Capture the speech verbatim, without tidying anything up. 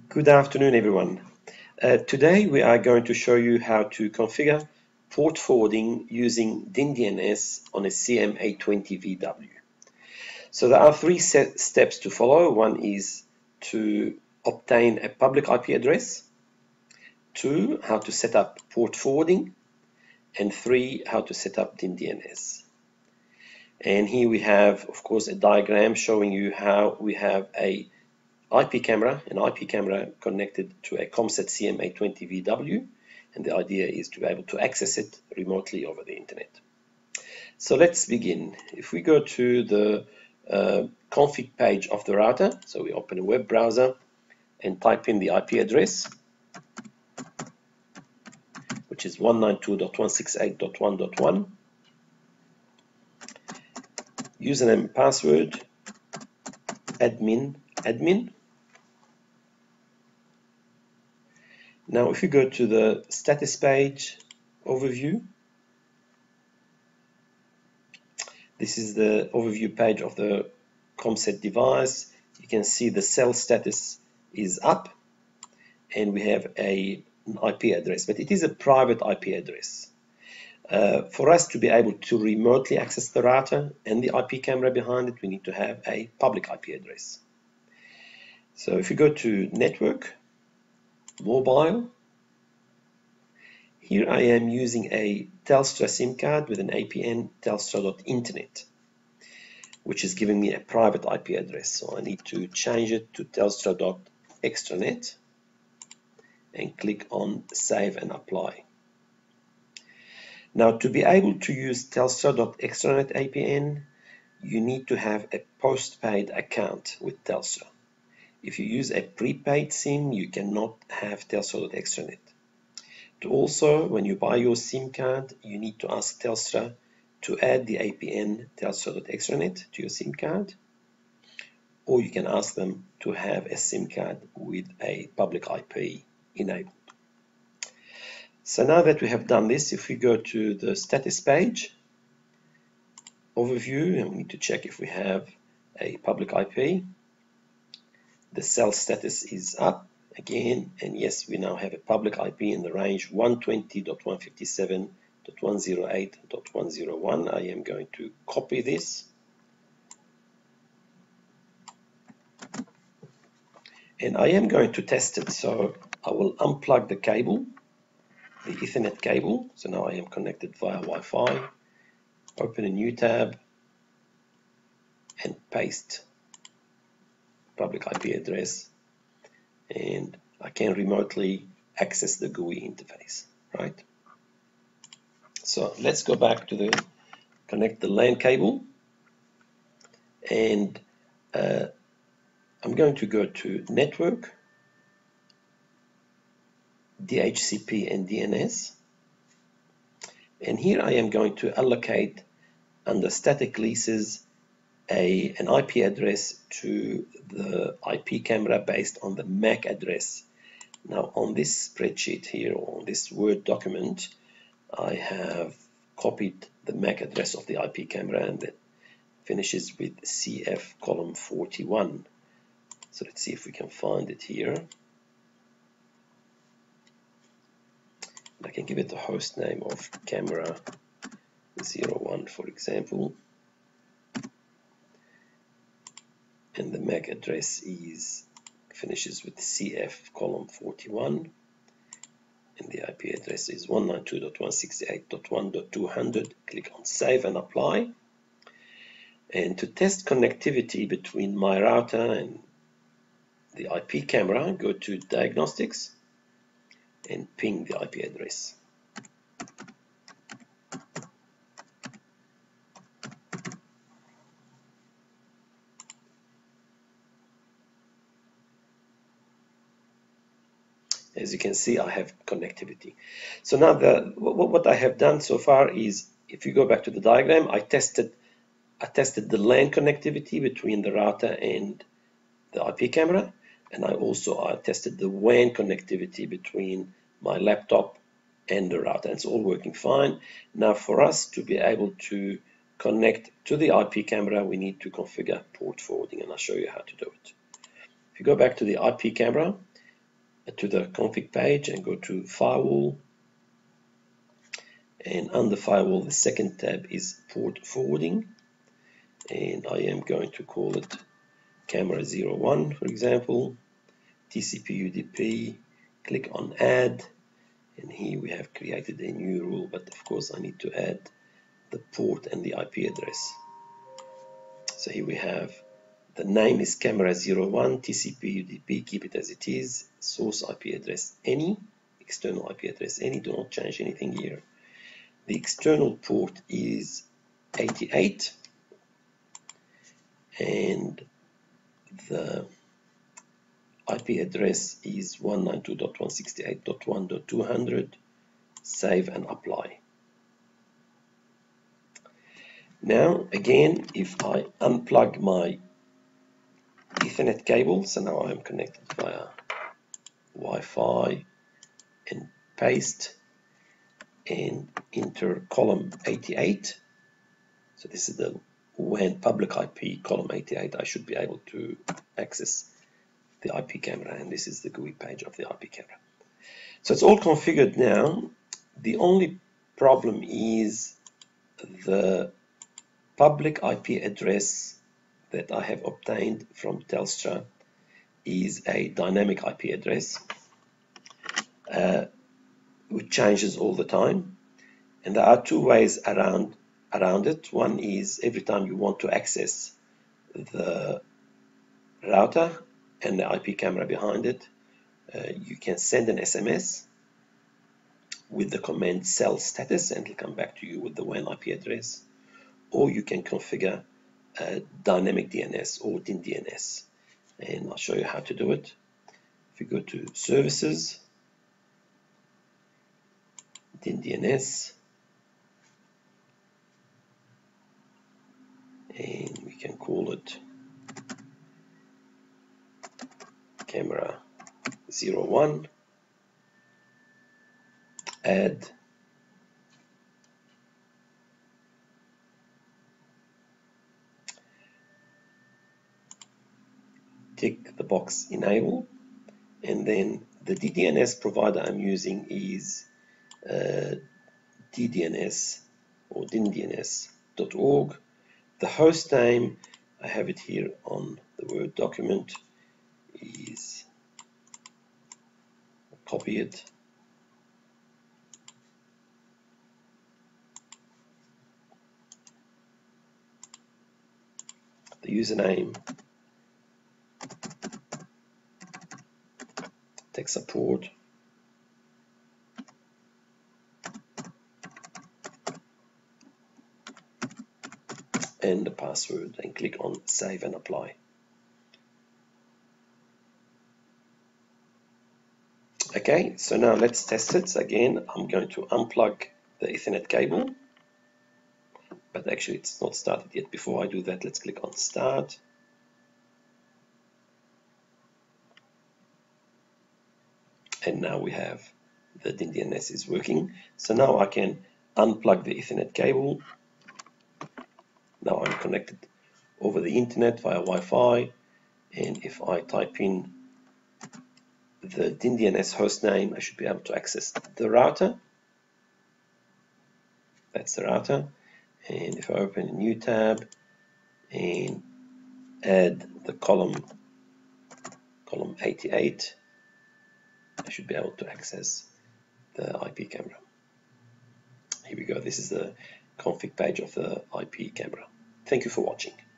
Good afternoon, everyone. Uh, today we are going to show you how to configure port forwarding using DynDNS on a C M eight twenty V W. So there are three set steps to follow. One is to obtain a public I P address. Two, how to set up port forwarding. And three, how to set up DynDNS. And here we have, of course, a diagram showing you how we have a I P camera, an I P camera connected to a Comset C M eight twenty V W, and the idea is to be able to access it remotely over the internet. So let's begin. If we go to the uh, config page of the router, so we open a web browser and type in the I P address, which is one ninety-two dot one sixty-eight dot one dot one, username and password, admin, admin. Now, if you go to the status page overview, this is the overview page of the Comset device. You can see the cell status is up, and we have a, an I P address, but it is a private I P address. Uh, for us to be able to remotely access the router and the I P camera behind it, we need to have a public I P address. So if you go to Network, Mobile, here I am using a Telstra SIM card with an A P N telstra dot internet, which is giving me a private I P address. So I need to change it to telstra dot extranet and click on Save and Apply. Now, to be able to use telstra dot extranet A P N, you need to have a postpaid account with Telstra. If you use a prepaid SIM, you cannot have telstra dot extranet. To also, when you buy your SIM card, you need to ask Telstra to add the A P N telstra dot extranet to your SIM card, or you can ask them to have a SIM card with a public I P enabled. So now that we have done this, if we go to the status page, overview, and we need to check if we have a public I P. The cell status is up again, and yes, we now have a public I P in the range one twenty dot one fifty-seven dot one oh eight dot one oh one. I am going to copy this and I am going to test it. So I will unplug the cable, the Ethernet cable. So now I am connected via Wi-Fi. Open a new tab and paste public I P address, and I can remotely access the G U I interface, right? So let's go back to the connect the LAN cable, and uh, I'm going to go to Network, D H C P and D N S, and here I am going to allocate under static leases A, an I P address to the I P camera based on the M A C address. Now on this spreadsheet here, or on this Word document, I have copied the M A C address of the I P camera, and that finishes with C F column forty-one. So let's see if we can find it here. I can give it the host name of camera zero one, for example. And the M A C address is finishes with C F column forty-one, and the I P address is one ninety-two dot one sixty-eight dot one dot two hundred. Click on Save and Apply. And to test connectivity between my router and the I P camera, go to Diagnostics and ping the I P address. As you can see, I have connectivity. So now the, what I have done so far is, if you go back to the diagram, I tested, I tested the LAN connectivity between the router and the I P camera, and I also I tested the W A N connectivity between my laptop and the router. It's all working fine. Now for us to be able to connect to the I P camera, we need to configure port forwarding, and I'll show you how to do it. If you go back to the I P camera, to the config page and go to Firewall, and under Firewall the second tab is Port Forwarding, and I am going to call it Camera zero one, for example, T C P U D P, click on Add, and here we have created a new rule, but of course I need to add the port and the I P address. So here we have the name is Camera zero one, T C P U D P, keep it as it is, source I P address any, external I P address any, do not change anything here. The external port is eighty-eight, and the I P address is one ninety-two dot one sixty-eight dot one dot two hundred. Save and apply. Now again, if I unplug my Ethernet cable, so now I am connected via Wi-Fi, and paste and enter column eighty-eight. So this is the W A N public I P column eighty-eight. I should be able to access the I P camera, and this is the G U I page of the I P camera. So it's all configured now. The only problem is the public I P address that I have obtained from Telstra is a dynamic I P address, uh, which changes all the time, and there are two ways around around it. One is every time you want to access the router and the I P camera behind it, uh, you can send an S M S with the command cell status, and it'll come back to you with the W A N I P address, or you can configure uh, dynamic D N S or DynDNS, and I'll show you how to do it. If you go to Services, DynDNS, and we can call it Camera zero one, add, tick the box enable, and then the D D N S provider I'm using is uh, D D N S or DynDNS dot org. The host name, I have it here on the Word document, is, copy it, the username, tech support, and the password, and click on Save and Apply. Okay, so now let's test it. So again, I'm going to unplug the Ethernet cable, but actually it's not started yet. Before I do that, let's click on Start. And now we have the DynDNS is working. So now I can unplug the Ethernet cable. Now I'm connected over the internet via Wi-Fi, and if I type in the DynDNS host name, I should be able to access the router. That's the router. And if I open a new tab and add the column column eighty-eight, I should be able to access the I P camera. Here we go. This is the config page of the I P camera. Thank you for watching.